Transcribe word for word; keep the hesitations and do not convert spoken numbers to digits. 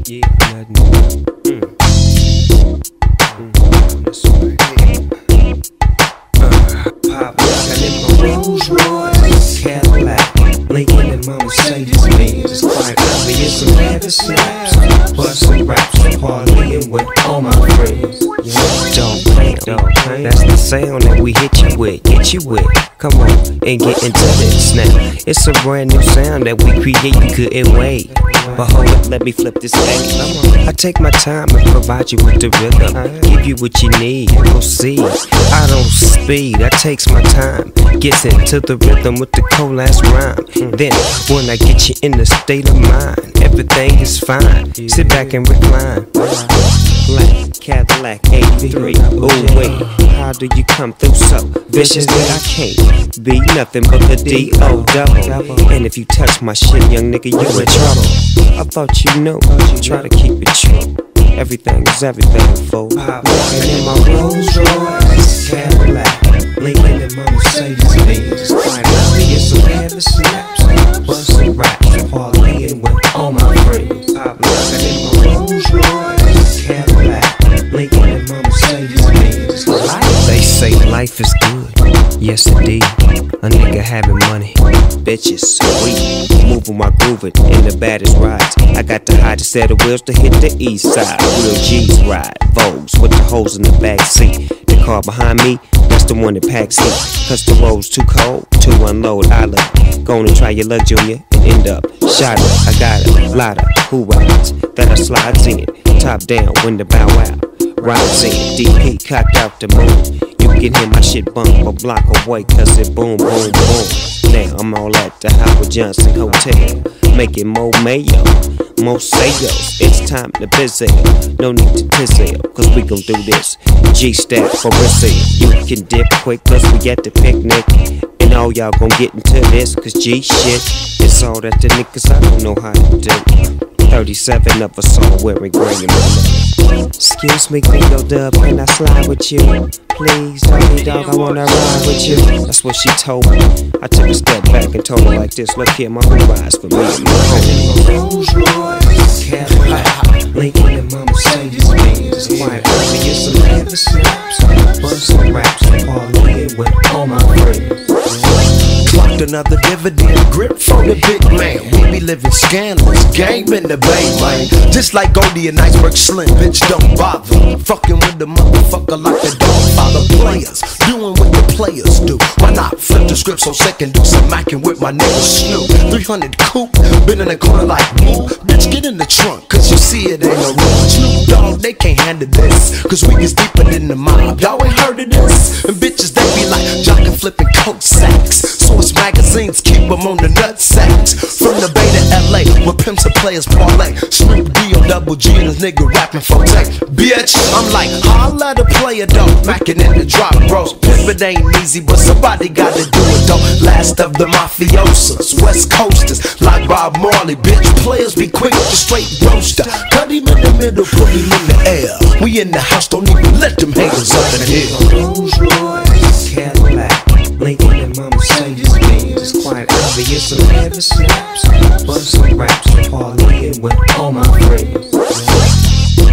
Yeah, nothing. Mm. Mm. That's right. Uh, pop, got in my Rolls Royce, Cadillac, Lincoln and Mama Mercedes Benz. It's quite obvious I'm having snaps, busting raps, partying with all my friends. Yeah, don't play, don't play. That's the sound that we hit you with, get you with. Come on and get into this now. It's a brand new sound that we create, you couldn't wait. But hold up, let me flip this thing. I take my time and provide you with the rhythm, give you what you need, proceed. I don't speed, I takes my time, gets into the rhythm with the cold ass rhyme. Then when I get you in the state of mind, everything is fine. Sit back and recline. Black Cadillac eighty-three. Oh wait, how do you come through so vicious that I can't be nothing but the D O double? And if you touch my shit, young nigga, you in trouble. I thought you knew, try to keep it true. Everything is everything, folks. Walking in my Rolls Royce, Cadillac, Lincoln and my Mercedes Benz. Quite obvious I'm having snaps, busting raps, partying with all my friends. Walking in my Rolls Royce, Cadillac, Lincoln and my Mercedes Benz. They say life is good, yes indeed. A nigga having money, bitches, sweet, moving while grooving in the baddest rides. I got the hottest set of wheels to hit the east side. Real G's ride, Vogues with the holes in the back seat. The car behind me, that's the one that packs heat. Cause the road's too cold to unload. I look, gonna try your luck, Junior, and end up shot up. I got a lot of who rides that I slides in, top down when the bow out. Rhymes in, D P cocked out the moon. You can hear my shit bump a block away, cause it boom, boom, boom. Now I'm all at the Howard Johnson Hotel, making more mayo, more sales. It's time to busy, no need to tizzle, cause we gon' do this G-Stack for Brazil. You can dip quick, cause we at the picnic, and all y'all gon' get into this, cause G shit, it's all that the niggas I don't know how to do. Thirty-seven of us all wearing gray and blue. Excuse me, Gringo Dub, can I slide with you? Please, Doggy Dog, I wanna ride with you. That's what she told me. I took a step back and told her like this. Look here, my who rides for me and my homie. Rolls Royce, Cadillac, Lincoln and my Mercedes Benz. It's quite obvious I'm having snaps, busting raps, partying with all my friends. Clocked another dividend, grip from the big man. We be living scandalous, game in the bay, man. Just like Goldie and Iceberg Slim, bitch, don't bother. Fucking with the motherfucker like the dog father. Players, doing what the players do. Why not flip the script so second, do some macking with my nigga Snoop. three hundred coupe, been in the corner like woo. Bitch, get in the trunk, cause you see it ain't no room. Snoop Dogg, they can't handle this, cause we get deeper than the mob. Y'all ain't heard of this? And bitches, they be like jockin' flipping coke sacks. Source magazines keep them on the nut sacks. From the Bay to L A, where pimps and players parlay. Snoop D O double G and this nigga rapping for tech. Bitch, I'm like, holla the player though, mackin' in the drop, bros. Pimp it ain't easy, but somebody gotta do it though. Last of the mafiosos, West Coasters, like Bob Marley. Bitch, players be quick to straight roaster. Cut him in the middle, put him in the air. We in the house, don't even let them haters up in here. Rolls Royce, Cadillac, Lincoln and my Mercedes Benz. It's quite obvious I'm having snaps, busting raps, partying with all my friends.